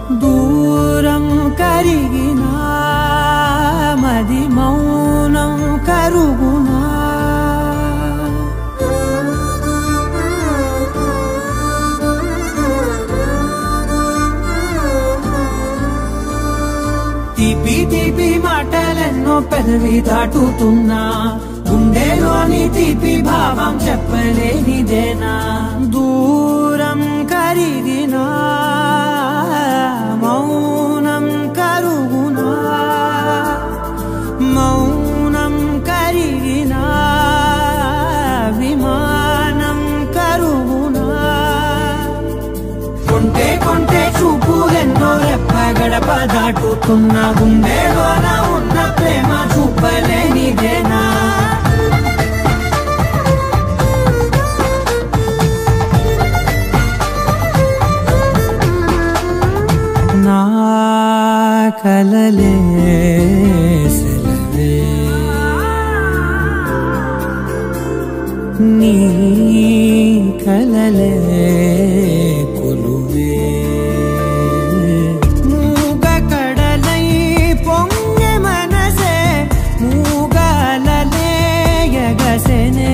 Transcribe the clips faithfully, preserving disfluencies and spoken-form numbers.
దూరం కరిగినా మది మౌనం కరుగునా తీపి తీపి మాటలెన్నో పెదవి దాటుతున్నా గుండెలోని తీపి భావం చెప్పలేనిదేనా దూరం కరిగినా మౌనం కరుగునా మౌనం కరిగినా విమానం కరుగునా కొంటే కొంటే చూపులెన్నో రెప్ప గడప దాటుతున్న గుండెలోన ఉన్న ప్రేమ చూపలేనిదేనా నా కలలే సెలవే నీ కలలే కొలువే మూగ కడలై పొంగె మనసే మూగలలే ఎగసెనే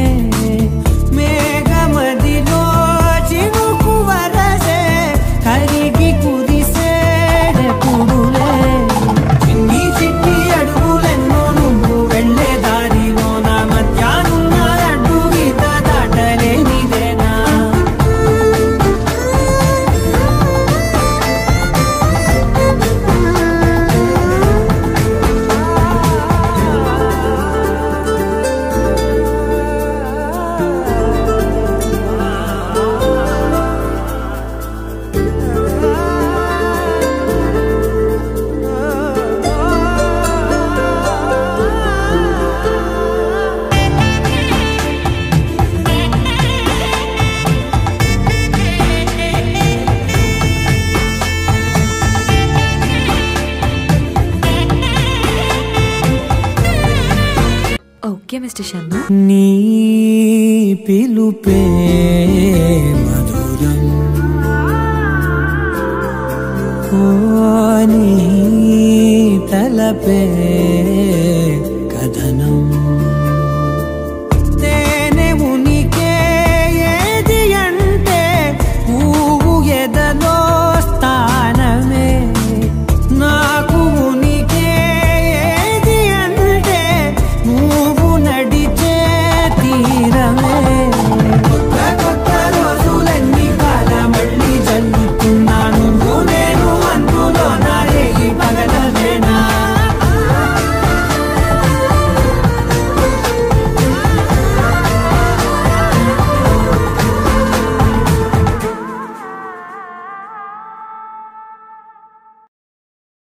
మేఘమదిలో చినుకు వరసే కరిగి కుదిసే పుడులే చిన్ని చిన్ని అడుగులెన్నో నువ్వు వెళ్ళే దారిలో నా మధ్యాహ్నం అడ్డు గీత దాటలేనిదేనా ఓకే మిస్టర్ శర్మ నీ పిలుపే మధురం ఓ నీ తలపే